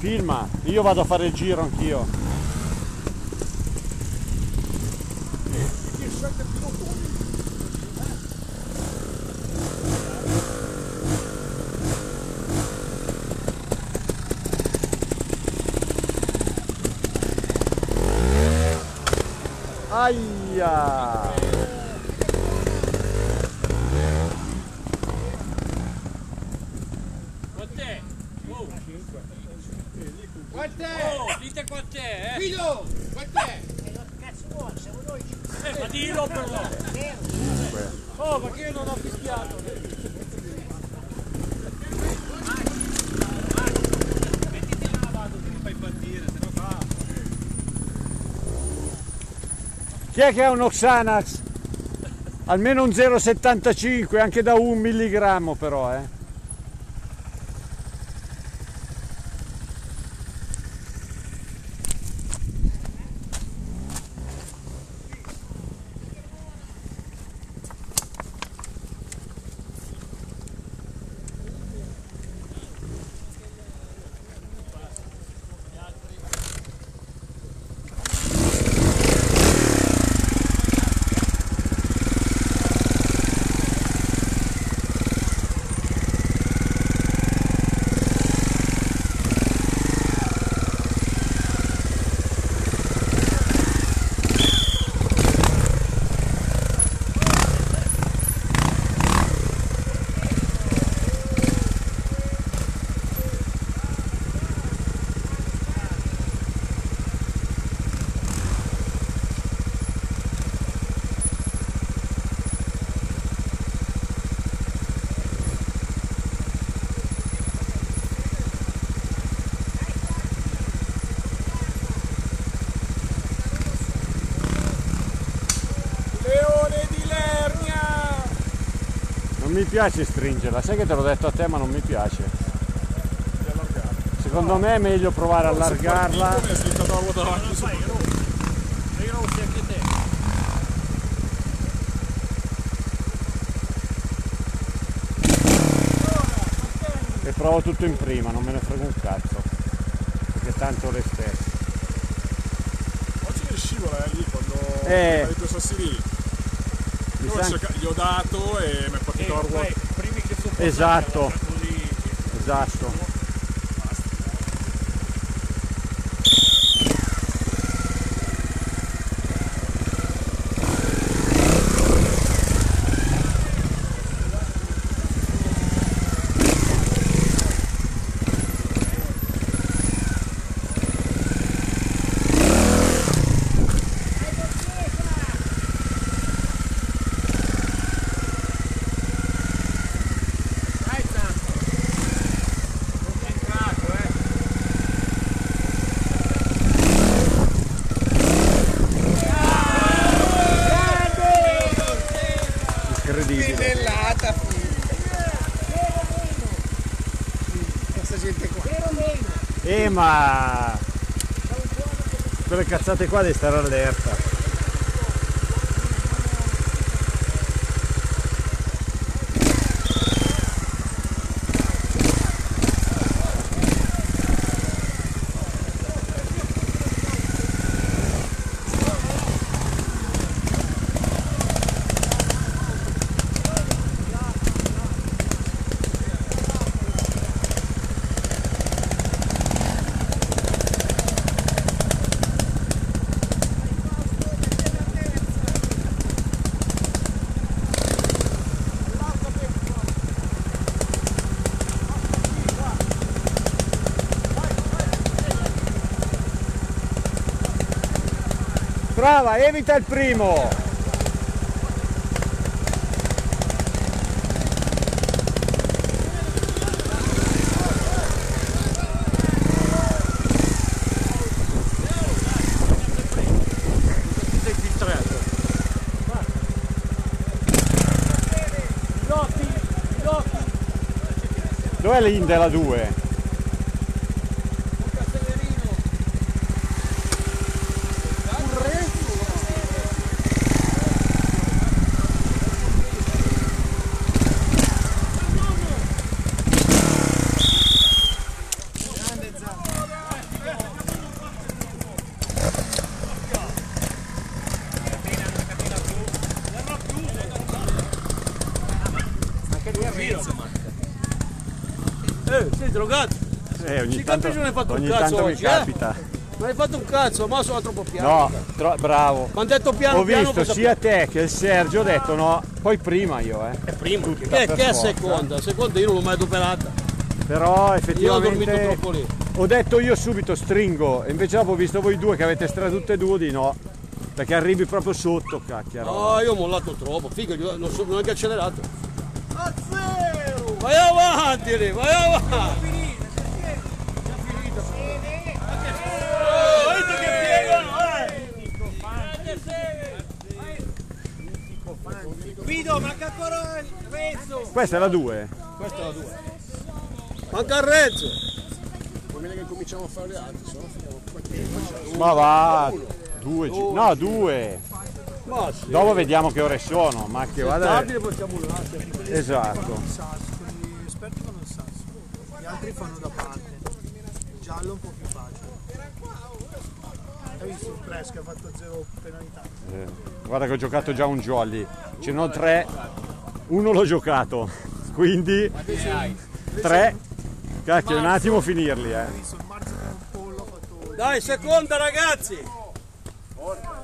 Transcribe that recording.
Filma, io vado a fare il giro anch'io. Aia! Quant'è? Oh! Quant'è? Oh, dite quant'è, Guido, quant'è? Cazzo vuoi, siamo noi. ma dillo però! Oh, ma che io non ho fischiato! Mettiti là, vado, che mi fai partire, se no fa! Chi è che ha uno Xanax? Almeno un 0,75, anche da 1 milligrammo però, Non mi piace stringerla, sai che te l'ho detto a te, ma non mi piace. Secondo me è meglio provare a allargarla. Mi è slittata la ruota davanti su. Sei rossi anche te! E provo tutto in prima, non me ne frega un cazzo. Perché tanto le stesse. Oggi che scivola lì quando hai detto sassi lì. Gli ho dato e mi è partito la ruota. Primi che sono passati, Esatto. così, Esatto. Incredibile. Spinellata, questa gente qua. Ma quelle cazzate qua devi stare allerta. Brava, evita il primo! sei filtrato. Dov'è l'Inde la 2? Grande Zan. sei drogato. Ogni Si tanto, capisce non hai fatto un ogni cazzo tanto mi oggi, capita. Non hai fatto un cazzo, ma sono troppo piano. No, bravo. Quando ho detto piano Ho piano visto sia te che il Sergio, ho detto no, poi prima io, È prima, Tutta che per è forza. seconda? Seconda io non l'ho mai adoperata. Però Io ho dormito effettivamente troppo lì. ho detto io subito stringo, e invece dopo ho visto voi due che avete tutte e due di no, perché arrivi proprio sotto, cacchia. No, io ho mollato troppo, figa, non è che accelerato. A zero! Vai avanti lì, vai avanti! Vedete che piegano, Guido, manca ancora il pezzo. Questa è la 2. Questa è la 2. Manca il rezzo! Vuoi bene che cominciamo a fare le altre, se no finiamo qua. Ma va, 2, no 2. Ma sì. Dopo vediamo che ore sono, ma che vada. Stabile possiamo là. Esatto. Il sasso, gli esperti fanno il sasso, gli altri fanno da parte. Il giallo è un po' più facile. Hai visto il Press che ha fatto 0 penalità? Guarda che ho giocato già un jolly, ce n'ho 3, uno l'ho giocato, quindi 3, cacchio, un attimo finirli. Hai visto il marzo con un pollo ha fatto... Dai, seconda ragazzi!